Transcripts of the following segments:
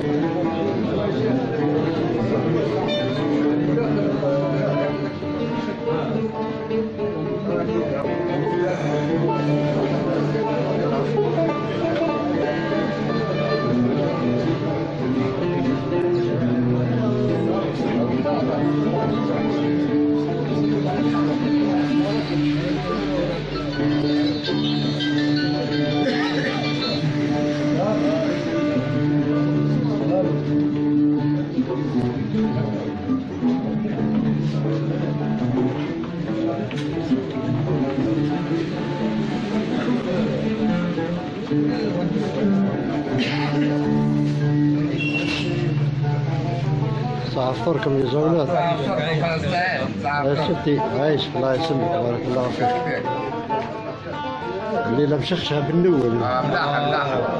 صافركم يا زولات. شتي عايش الله يسلمك بارك الله فيك. الليلة مشخشة بالنول. ملاحة ملاحة.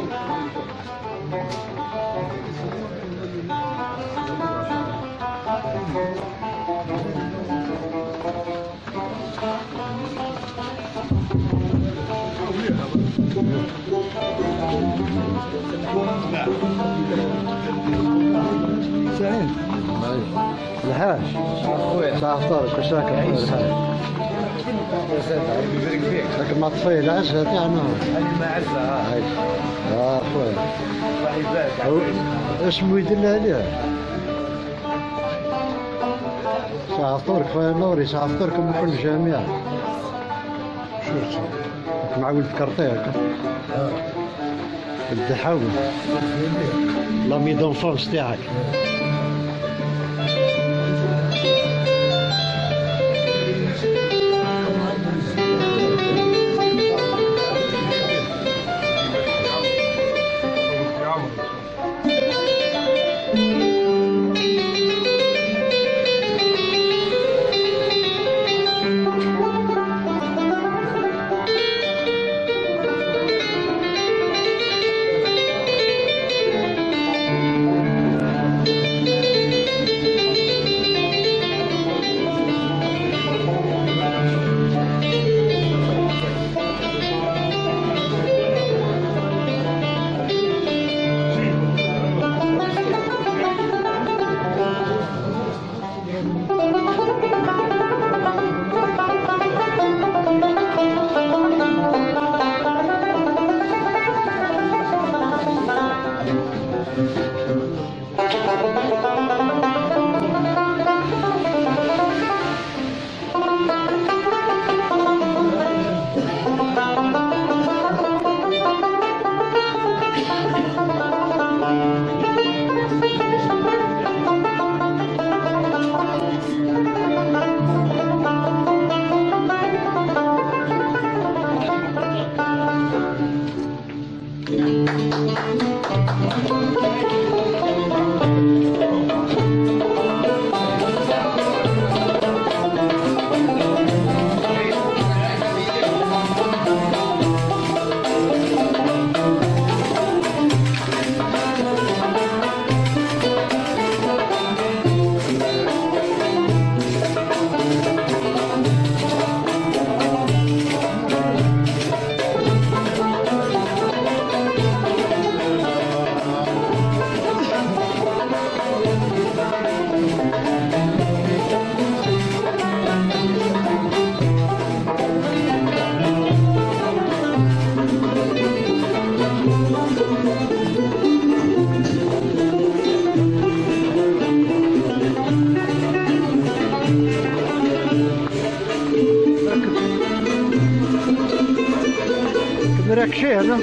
سعيد الحاج صح فطارك واش راك الحاج راك مطفي العزة تاعنا ما عزة خويا اسمو يدل عليه صح فطورك خويا نوري صح فطوركم من كل جميع شو مع ولد كرطيك بدي حاول لامي دونفونس تاعك مراكشي هذا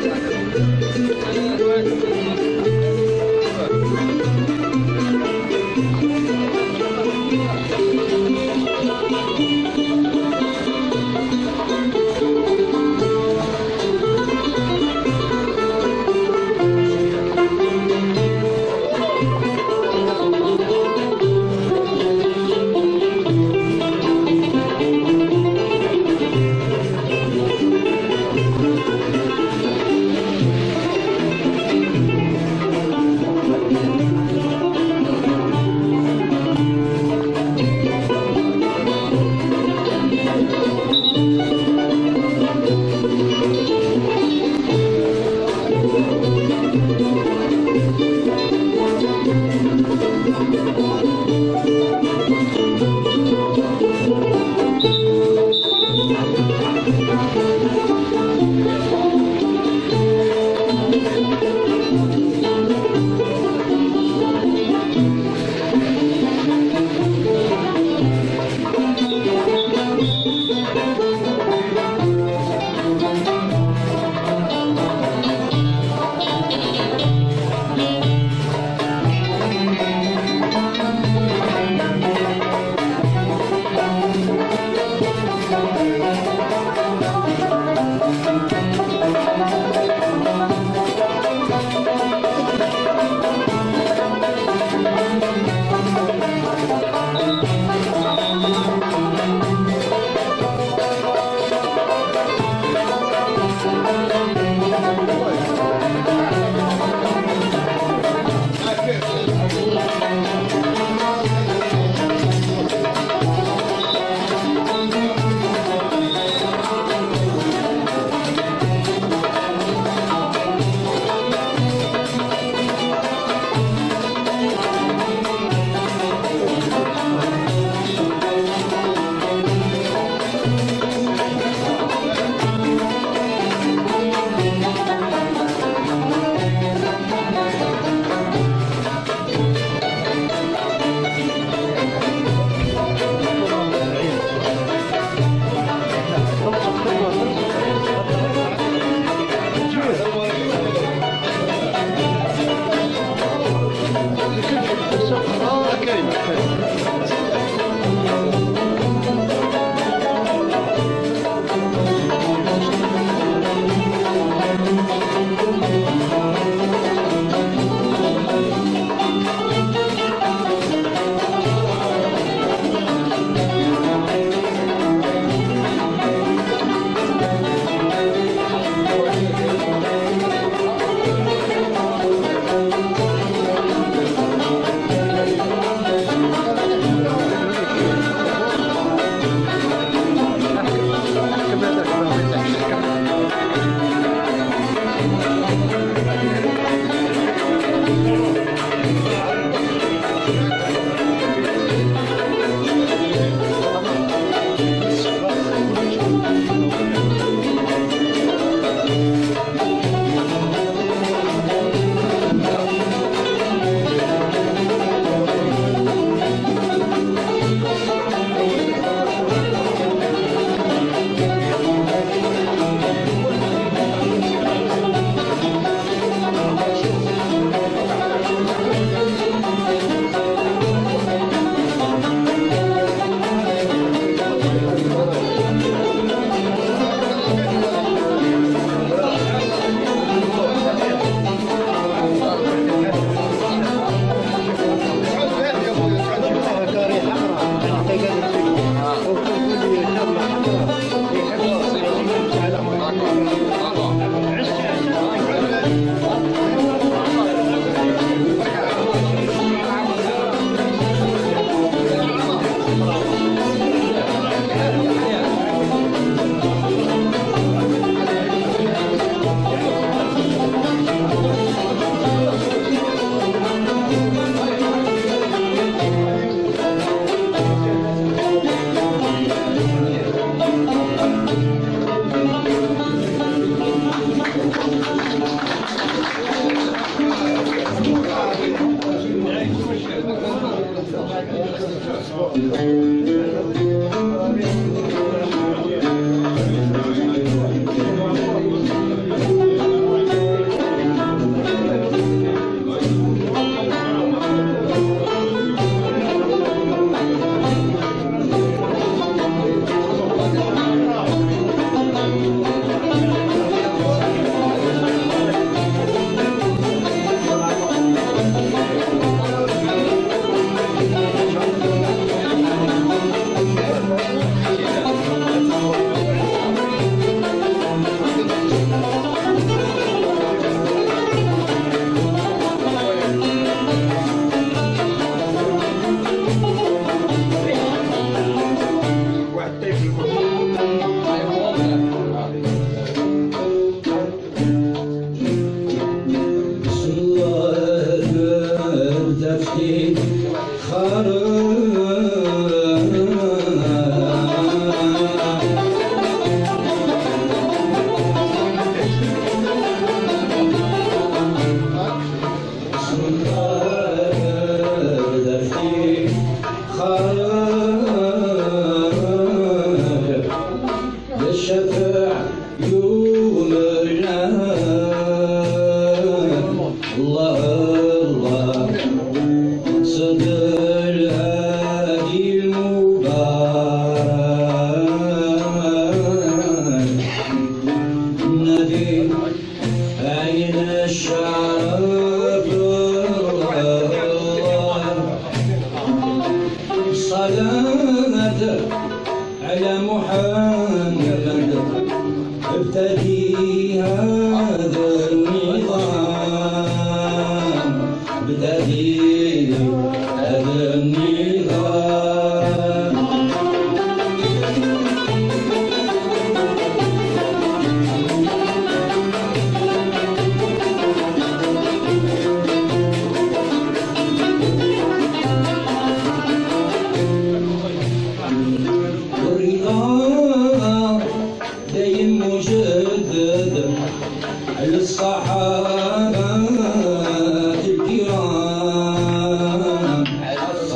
للصحابة الكرام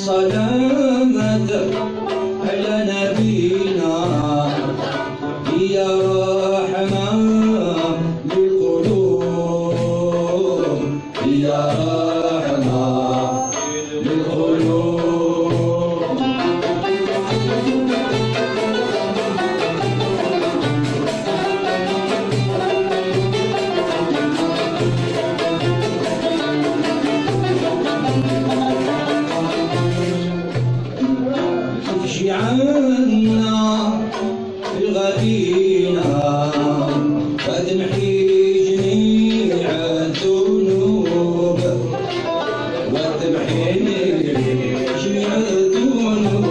الصلاة على نبينا يا رحمة للقلوب يا رحمة للقلوب تمشي عنا الغدينا وتمحي جميع الذنوب وتمحي جميع الذنوب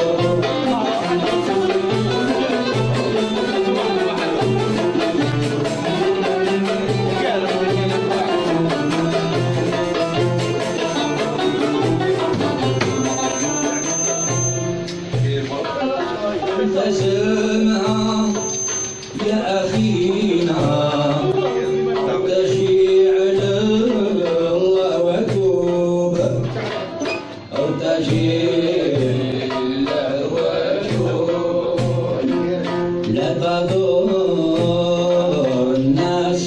التزمها يا أخينا ارتجي على الله وتوب ارتجي الله وتوب لا تضر الناس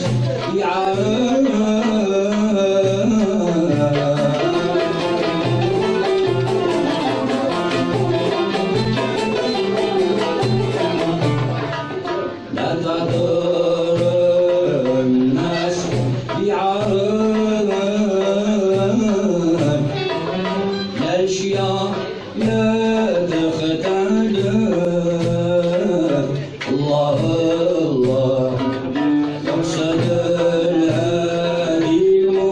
لا تضر الناس بعرض لا الأشياء لا تختلف الله الله مقصد الهادي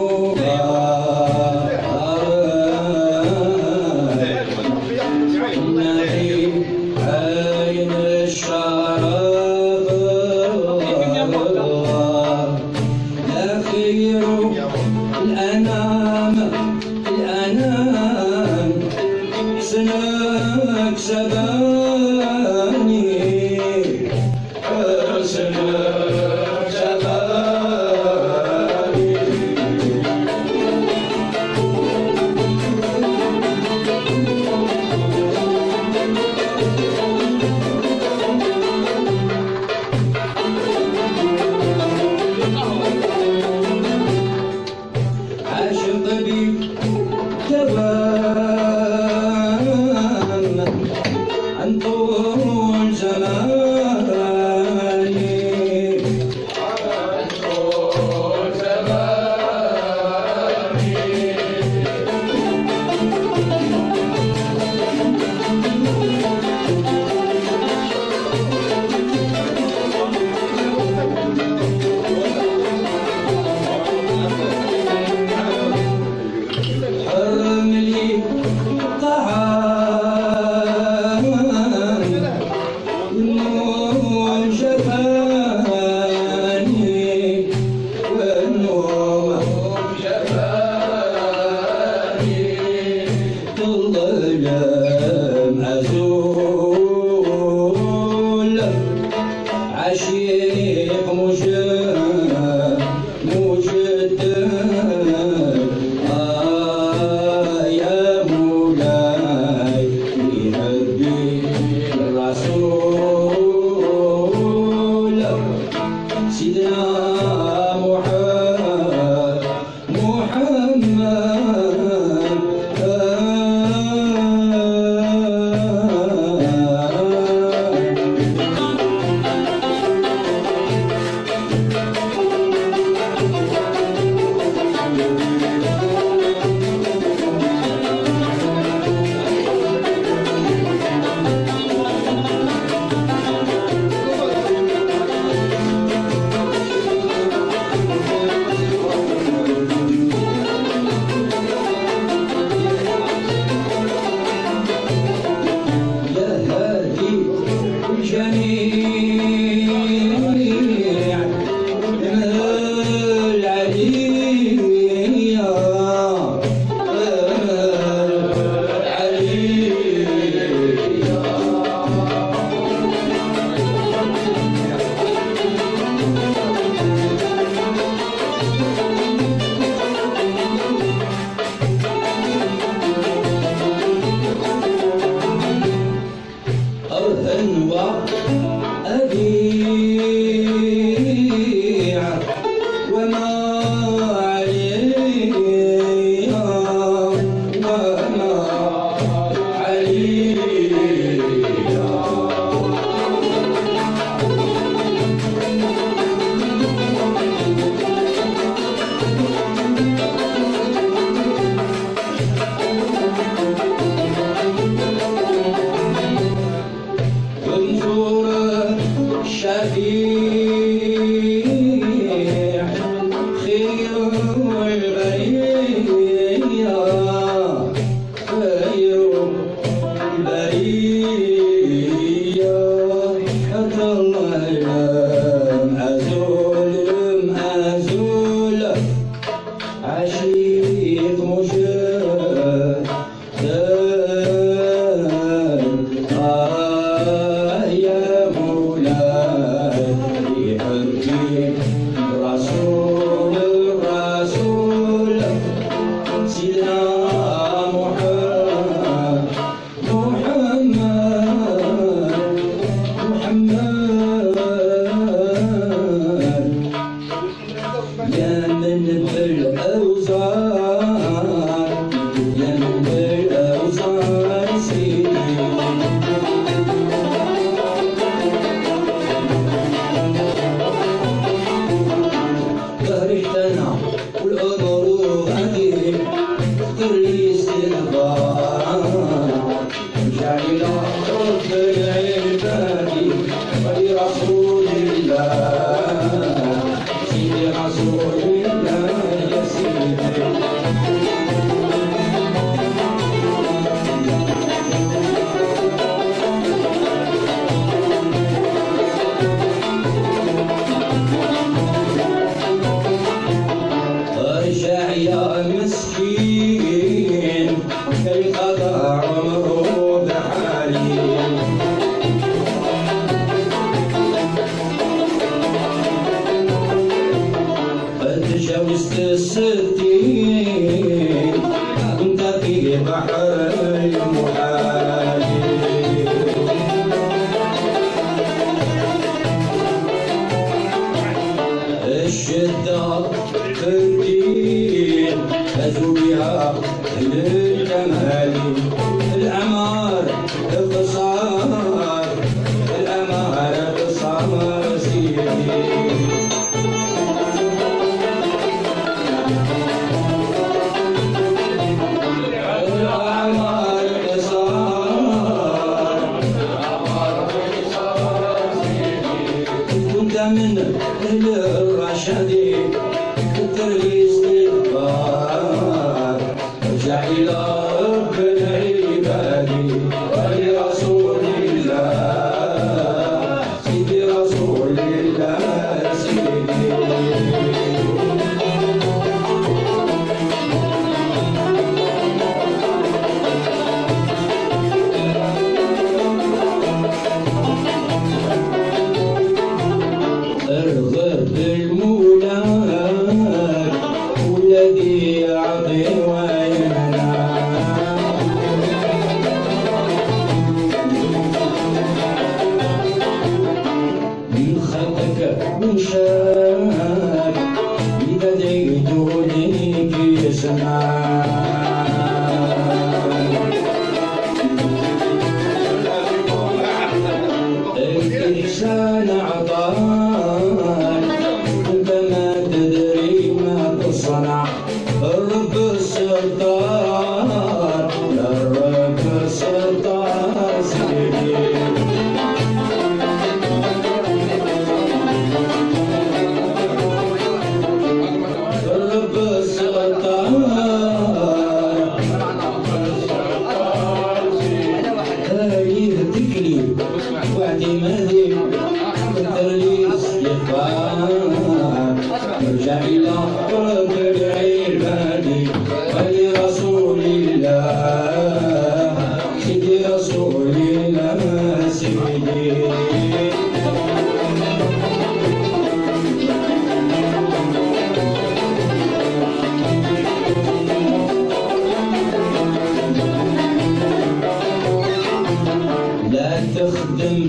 المبارك النبي عين الشرف لا خير الأنام حسنك سباني حسنك سباني عاشق بك دوام عن طول زماني عن طول زماني حرم لي طعام والنوم شفاني والنوم شفاني تظلم أزول عشيق مجد يا مولاي بحبي الرسول سيدنا محمد عمره بحالي قد تجاوزت الستين كنت في بحر المحال الشدة في الدين فازوا بها أهل الجمال الأمار قصار الأمار قصار سيدي من أهل الرشاد كتر الاستغفار ارجع إلى رب العباد ولرسول الله سيدي رسول الله سيدي ارغب بالمولى والذي يعطي ويمنع من خلقك من شاك إذا دعيت ليك يسمع الإحسان عطاك أنت ما تدري ما تصنع الرب الستار الرب الستار سيدي الرب الستار هايهتك لي واعتمادي كتر لي استغفار ارجع إلى رب العباد ولرسول الله سيدي رسول الله سيدي لا تخدم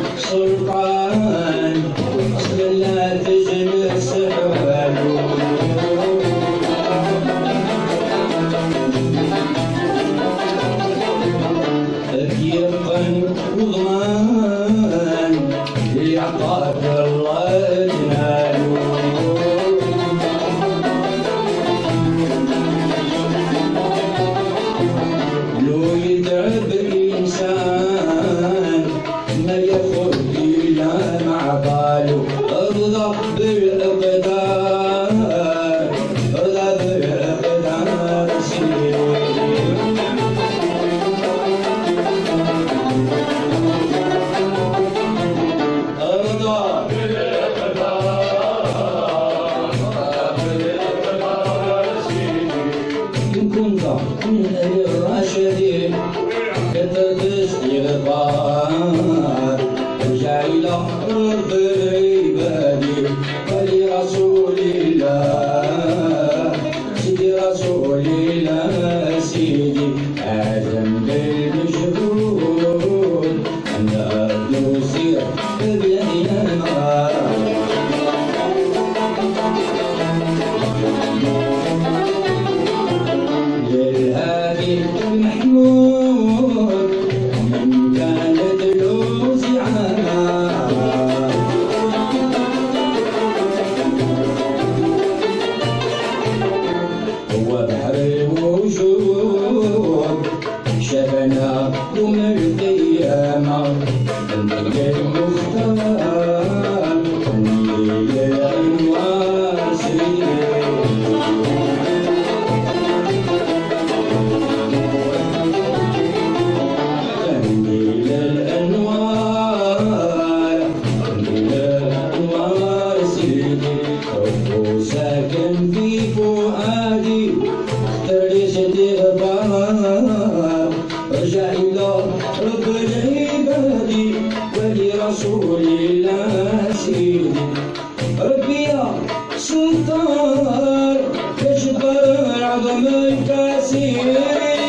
سلطان أصلا لا تجلس حواله يقن وضمان اللي عطاك الله جناله لو يتعب الإنسان ما ياخذ إلا مع باله ارضى بالأقدار ارضى بالأقدار سيدي ارضى بالأقدار سيدي إن كنت من أهل الراشدين كترت استغفار ارجع إلى رب العباد ولرسول الله سيدي رسول الله سيدي أعزم بالمجهود أن أبدو سير بلادنا النار للهادي المحمود من كانت له زعامة هو بحر الوجود شبنا يوم القيامة النبي المختار النبي الأنوار سيدي قنديل الأنوار قنديل الأنوار سيدي حبه ساكن في فؤادي اختار استغفار ارجع إلى رب العباد ولرسول الله سيدي ربي يا سلطان يجبر عظم الكاسين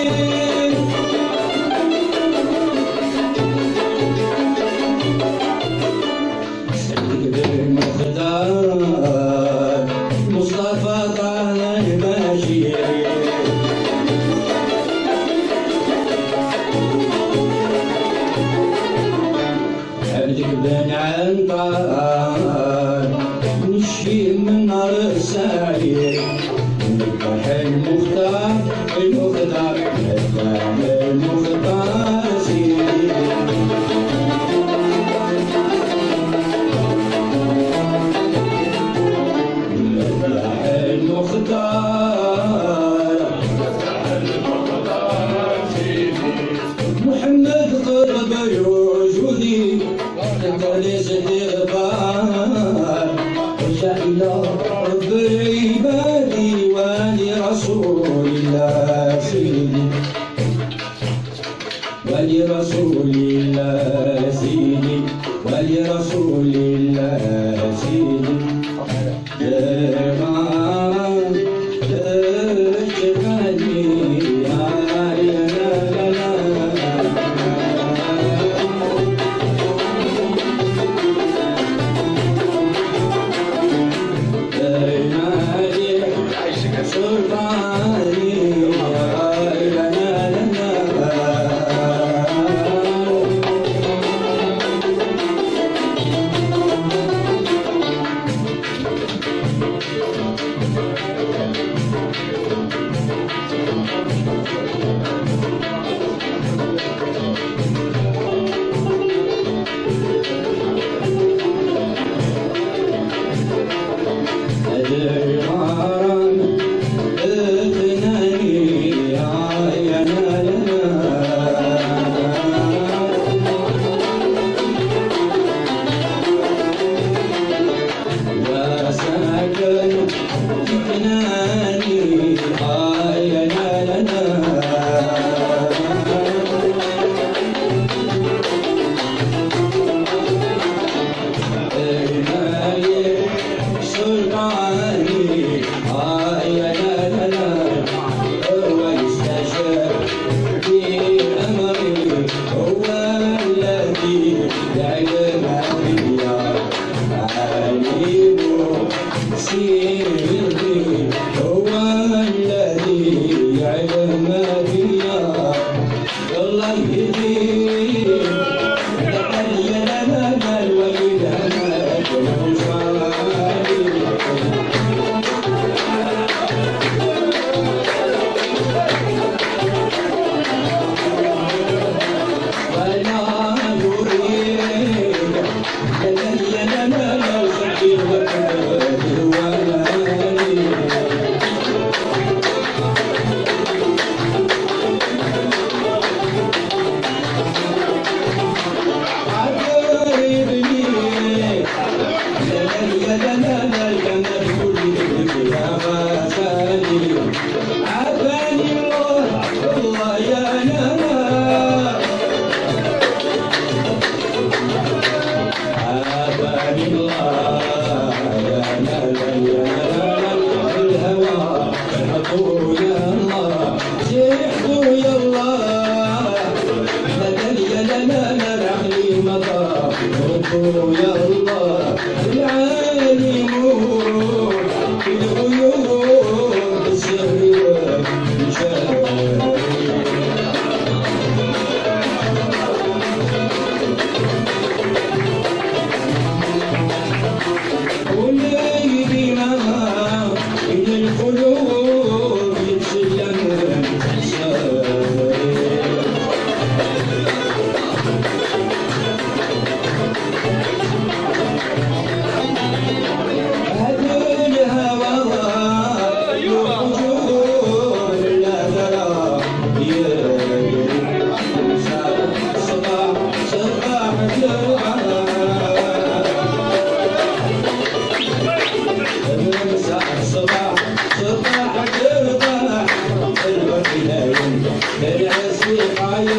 بن عنقان نشفي من نار السعير نذبح المختار المختار نذبح المختار سيدي نذبح المختار سيدي محمد قرب وجودي ليس الإغفار ارجع إلى رب العباد ولرسول الله سيدي ولرسول الله سيدي ولرسول الله سيدي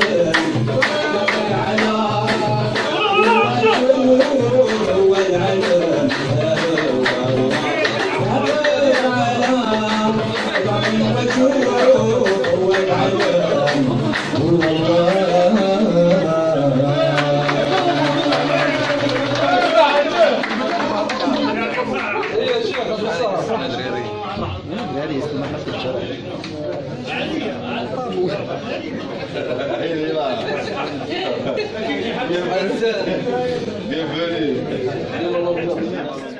Bienvenue.